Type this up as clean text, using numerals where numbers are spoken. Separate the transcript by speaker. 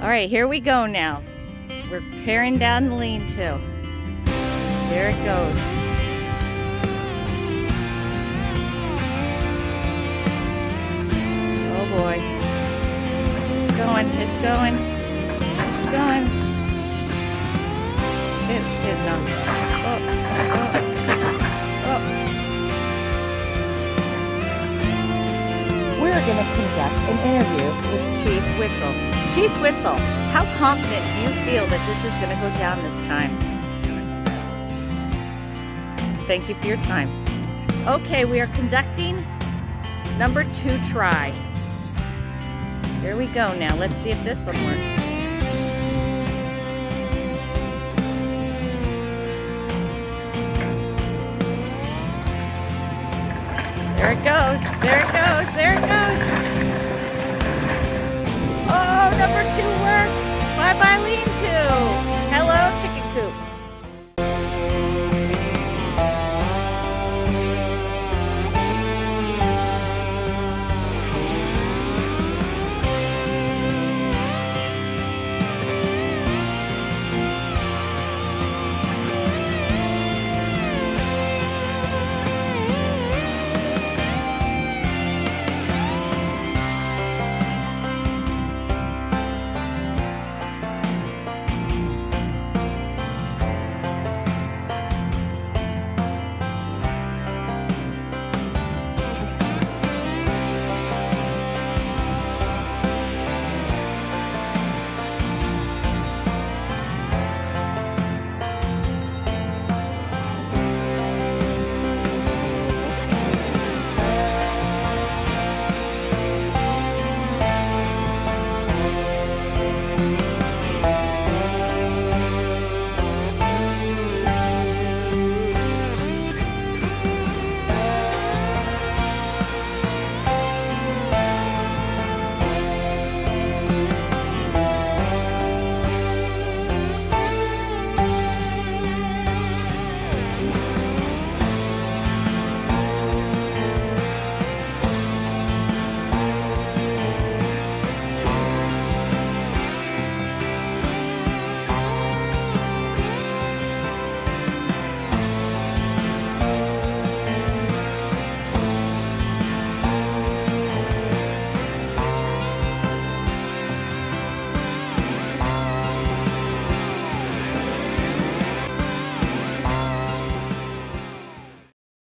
Speaker 1: All right, here we go now. We're tearing down the lean-to. There it goes. Oh boy. It's going, it's going, it's going. It did not. Oh, oh, oh. We're going to conduct an interview with Chief Whistle. Chief Whistle, how confident do you feel that this is going to go down this time? Thank you for your time. Okay, we are conducting number 2 try. Here we go now. Let's see if this one works. There it goes. There it goes. There it goes. Oh, number 2 worked. Bye-bye lean-to.